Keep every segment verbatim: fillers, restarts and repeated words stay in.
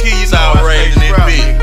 key, you know I raising this bitch.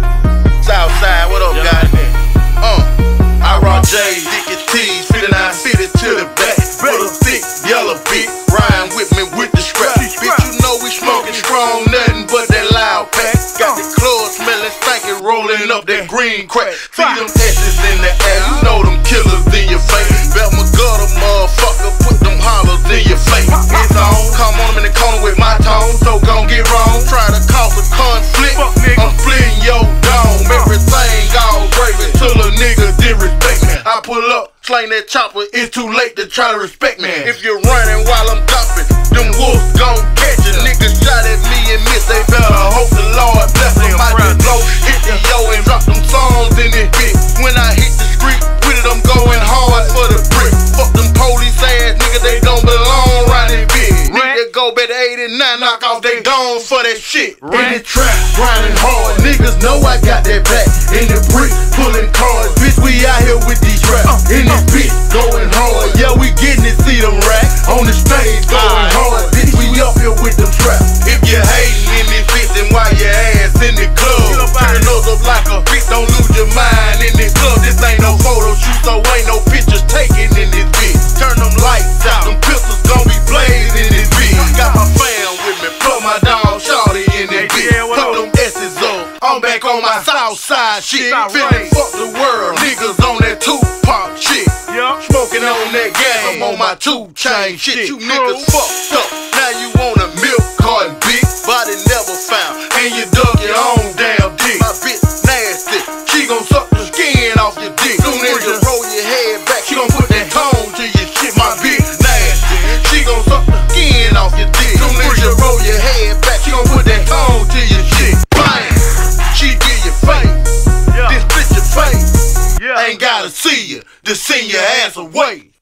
Southside, what up, guys? Uh, I rock J's, Dickie T's, fifty-nine fifty to the back. Put a thick yellow bitch, rhyme with me with the scrap. Bitch, you know we smoking strong, nothing but that loud pack. Got the club smelling stankin', rolling up that green crack. See them S's in the air, you know them killers in your face. Belt my gutter, motherfucker, put them hollers in your face. It's on, come on them in the corner with my tone, so gon' get wrong. Try to cause a conflict, I'm splitting your dome. Everything all gravy till a nigga didn't respect me. I pull up, slang that chopper, it's too late to try to respect me. If you're running while I'm dumping, them wolves gon' catch you. Niggas shot at me and miss, they better hope the Lord bless them. I just blow, hit the yo and drop them songs in this bitch. When I hit the street with it, I'm going hard for the brick. Fuck them police ass niggas, they don't belong round this bitch. Niggas go back to eighty-nine, knock off they dome for that shit. In the trap, grinding hard, niggas know I got that back. In the brick, pulling cars, bitch, we out here with these traps. In this bitch, going hard, yeah, we getting it, see them racks. On the stage, going hard, bitch, we up here with them traps. If you hating in this bitch, then why your ass in the club? Turn those up like a bitch, don't lose your mind in this club. This ain't no photo shoot, so ain't no pictures taken in this bitch. Turn them lights out, them pistols gon' be blazing in this bitch. Got my fam with me, put my dog Shawty in this bitch. Put them S's up, I'm back on my south side shit. Feeling fuck the world, niggas on that Tupac shit. Smoking on that gas, I'm on my two chain shit. You niggas fucked up, now you want a milk carton, bitch. Body never found, and you dug your own damn dick. My bitch nasty, she gon' suck the skin off your dick. Soon as you roll your head back, she gon' put that tone to your shit. My bitch nasty, she gon' suck the skin off your dick. Soon as you roll your head back, she gon' put that tone to your shit. Bang, she give you face, this bitch your face. Ain't gotta see you to send your ass away.